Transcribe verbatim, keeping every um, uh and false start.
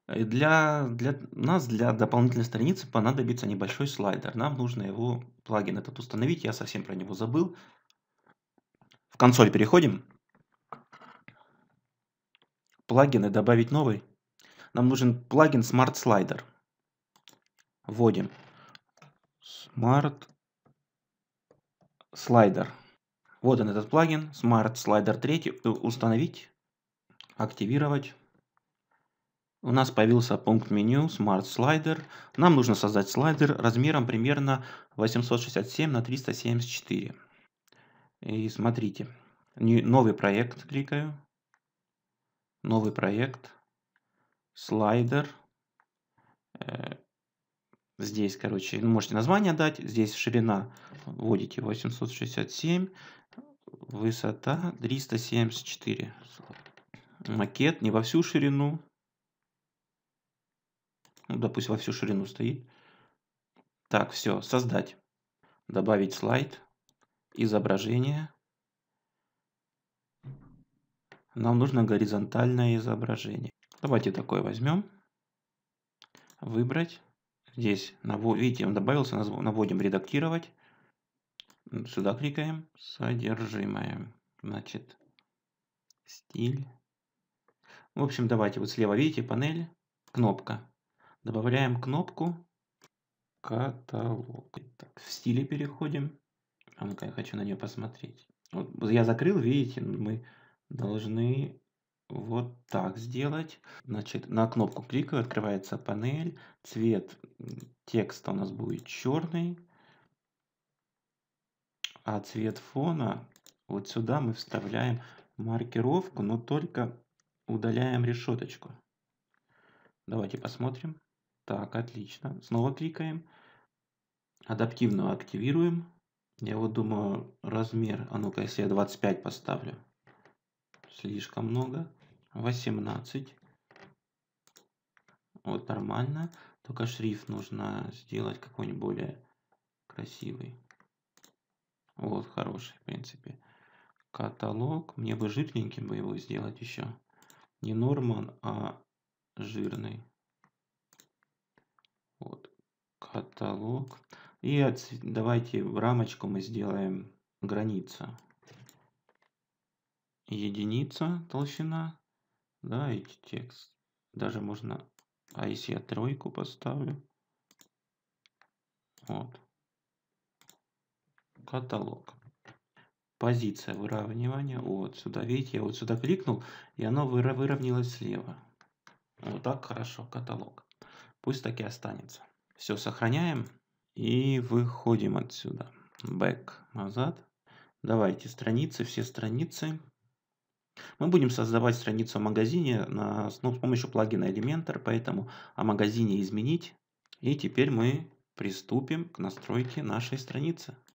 Э, Для, для нас, для дополнительной страницы понадобится небольшой слайдер. Нам нужно его, плагин этот установить. Я совсем про него забыл. В консоль переходим. Плагины, добавить новый. Нам нужен плагин Smart Slider. Вводим Smart Slider. Вот он, этот плагин Smart Slider три. Установить, активировать. У нас появился пункт меню Smart Slider. Нам нужно создать слайдер размером примерно восемьсот шестьдесят семь на триста семьдесят четыре. И смотрите, новый проект кликаю. Новый проект. Слайдер. Здесь, короче, можете название дать. Здесь ширина вводите восемьсот шестьдесят семь. Высота триста семьдесят четыре. Макет не во всю ширину. Ну, допустим, во всю ширину стоит. Так, все, создать. Добавить слайд. Изображение. Нам нужно горизонтальное изображение. Давайте такое возьмем. Выбрать. Здесь, видите, он добавился. Наводим редактировать. Сюда кликаем. Содержимое. Значит, стиль. В общем, давайте вот слева видите панель. Кнопка. Добавляем кнопку каталог. Так, в стиле переходим. А ну-ка, я хочу на нее посмотреть. Вот я закрыл, видите, мы должны вот так сделать. Значит, на кнопку кликаю, открывается панель. Цвет текста у нас будет черный. А цвет фона, вот сюда мы вставляем маркировку, но только удаляем решеточку. Давайте посмотрим. Так, отлично. Снова кликаем. Адаптивную активируем. Я вот думаю, размер, а ну-ка, если я двадцать пять поставлю, слишком много. восемнадцать. Вот нормально. Только шрифт нужно сделать какой-нибудь более красивый. Вот, хороший, в принципе. Каталог. Мне бы жирненьким бы его сделать еще. Не Норман, а жирный. Вот. Каталог. И от... давайте в рамочку мы сделаем граница. Единица толщина. Да, и текст. Даже можно... А если я тройку поставлю? Вот. Каталог. Позиция выравнивания. Вот сюда, видите, я вот сюда кликнул, и оно выровнялось слева. Вот так хорошо, каталог. Пусть так и останется. Все, сохраняем и выходим отсюда. Back, назад. Давайте страницы, все страницы. Мы будем создавать страницу о магазине на, ну, с помощью плагина Elementor, поэтому о магазине изменить. И теперь мы приступим к настройке нашей страницы.